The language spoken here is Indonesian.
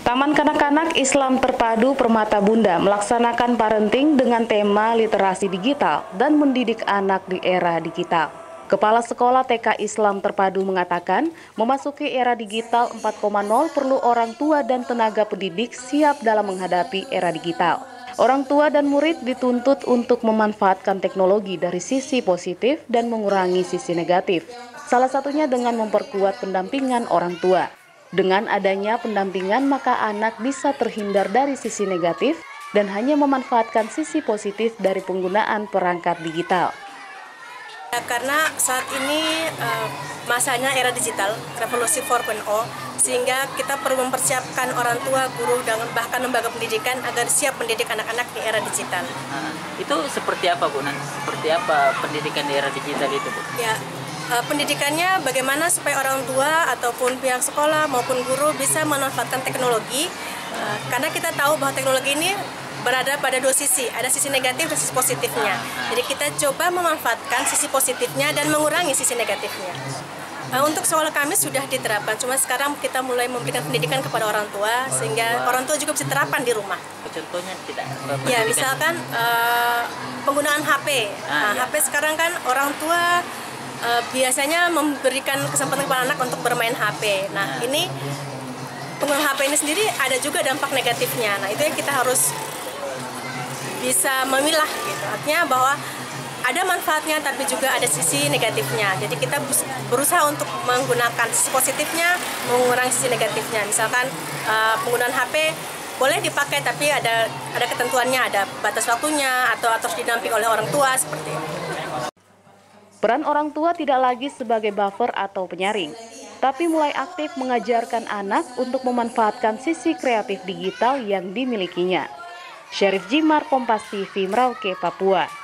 Taman Kanak-kanak Islam Terpadu Permata Bunda melaksanakan parenting dengan tema literasi digital dan mendidik anak di era digital. Kepala Sekolah TK Islam Terpadu mengatakan, memasuki era digital 4.0 perlu orang tua dan tenaga pendidik siap dalam menghadapi era digital. Orang tua dan murid dituntut untuk memanfaatkan teknologi dari sisi positif dan mengurangi sisi negatif. Salah satunya dengan memperkuat pendampingan orang tua. Dengan adanya pendampingan, maka anak bisa terhindar dari sisi negatif dan hanya memanfaatkan sisi positif dari penggunaan perangkat digital. Karena saat ini masanya era digital, revolusi 4.0, sehingga kita perlu mempersiapkan orang tua, guru, dan bahkan lembaga pendidikan agar siap mendidik anak-anak di era digital. Itu seperti apa, Bu? Seperti apa pendidikan di era digital itu, Bu? Ya, pendidikannya bagaimana supaya orang tua ataupun pihak sekolah maupun guru bisa memanfaatkan teknologi, karena kita tahu bahwa teknologi ini berada pada dua sisi, ada sisi negatif dan sisi positifnya. Jadi kita coba memanfaatkan sisi positifnya dan mengurangi sisi negatifnya. Untuk sekolah kami sudah diterapkan, cuma sekarang kita mulai memberikan pendidikan kepada orang tua sehingga orang tua juga bisa terapkan di rumah. Contohnya tidak? Ya, misalkan penggunaan HP. HP sekarang kan orang tua biasanya memberikan kesempatan kepada anak untuk bermain HP. Nah, ini penggunaan HP ini sendiri ada juga dampak negatifnya. Nah, itu yang kita harus bisa memilah gitu. Artinya bahwa ada manfaatnya tapi juga ada sisi negatifnya. Jadi kita berusaha untuk menggunakan sisi positifnya, mengurangi sisi negatifnya. Misalkan penggunaan HP boleh dipakai tapi ada ketentuannya, ada batas waktunya atau harus didampingi oleh orang tua seperti itu. Peran orang tua tidak lagi sebagai buffer atau penyaring, tapi mulai aktif mengajarkan anak untuk memanfaatkan sisi kreatif digital yang dimilikinya. Syarif Jimar, Kompas TV, Merauke, Papua.